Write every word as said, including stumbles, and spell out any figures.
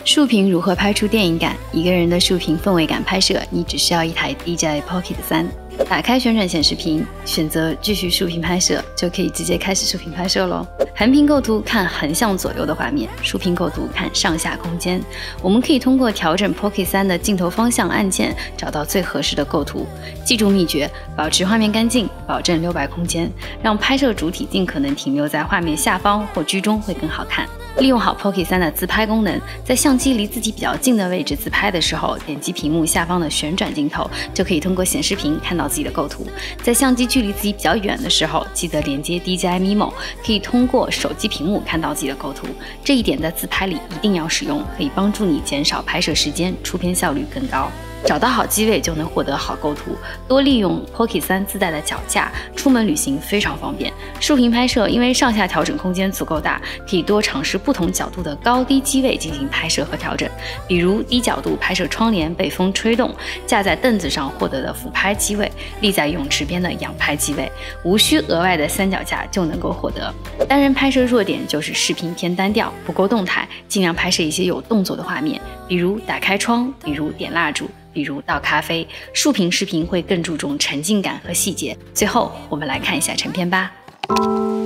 竖屏如何拍出电影感？一个人的竖屏氛围感拍摄，你只需要一台 D J I Pocket 三。打开旋转显示屏，选择继续竖屏拍摄，就可以直接开始竖屏拍摄咯。横屏构图看横向左右的画面，竖屏构图看上下空间。我们可以通过调整 Pocket 三的镜头方向按键，找到最合适的构图。记住秘诀，保持画面干净，保证留白空间，让拍摄主体尽可能停留在画面下方或居中会更好看。利用好 Pocket 三的自拍功能，在相机离自己比较近的位置自拍的时候，点击屏幕下方的旋转镜头，就可以通过显示屏看到自己的构图。在相机距离自己比较远的时候，记得连接 D J I Mimo， 可以通过手机屏幕看到自己的构图。这一点在自拍里一定要使用，可以帮助你减少拍摄时间，出片效率更高。找到好机位就能获得好构图，多利用 Pocket 三自带的脚架，出门旅行非常方便。竖屏拍摄因为上下调整空间足够大，可以多尝试不同角度的高低机位进行拍摄和调整，比如低角度拍摄窗帘被风吹动，架在凳子上获得的俯拍机位，立在泳池边的仰拍机位，无需额外的三脚架就能够获得。单人拍摄弱点就是视频偏单调，不够动态，尽量拍摄一些有动作的画面，比如打开窗，比如点蜡烛，比如倒咖啡。竖屏视频会更注重沉浸感和细节。最后，我们来看一下成片吧。